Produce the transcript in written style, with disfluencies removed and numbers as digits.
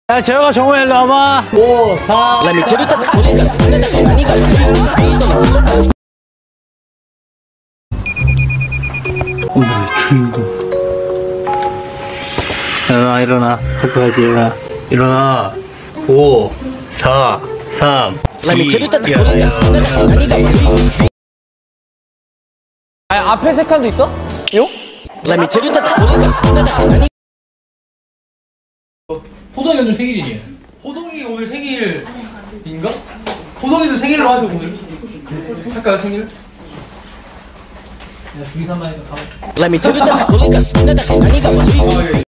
야, 재혁아, 정우야, 일로 와봐. 5, 4. 오늘의 주인공. 일어나, 일어나. 학교 가지, 일어나. 일어나. 5, 4, 3, 2, 아, 앞에 세 칸도 있어? 요? 호동이 오늘 생일이니? 호동이 오늘 생일인가? 호동이도 생일로 하죠 오늘. 할까요 생일? 야, 주의사만 하니까 가만. 아, 예.